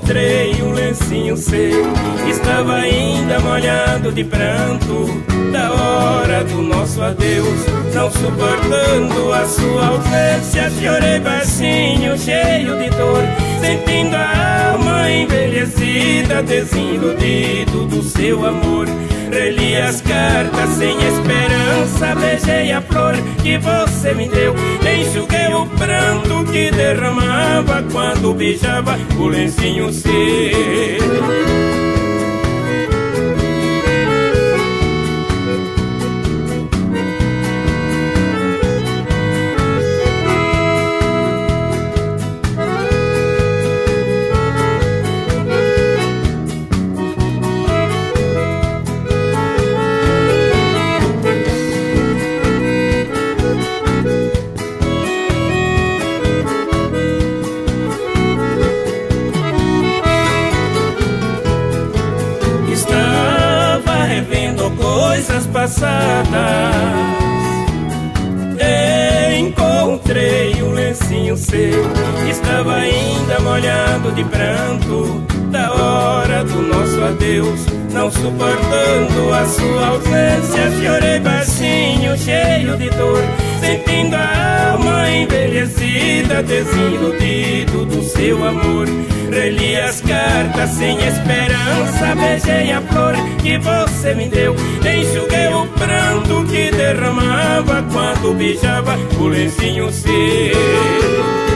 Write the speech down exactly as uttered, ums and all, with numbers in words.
encontrei um lencinho seu, estava ainda molhado de pranto da hora do nosso adeus. Não suportando a sua ausência, chorei baixinho, cheio de dor, sentindo a alma envelhecida, desiludido do seu amor. Reli as cartas sem esperança, beijei a flor que você me deu, enxuguei o pranto que derramava quando beijava o lencinho seu. Coisas passadas, encontrei um lencinho seu, estava ainda molhado de pranto da hora do nosso adeus. Não suportando a sua ausência, chorei baixinho, cheio de dor, sentindo a alma envelhecida, desiludido do seu amor. Reli as cartas sem esperança, beijei a flor que você me deu, enxuguei o pranto que derramava quando beijava o lencinho seu.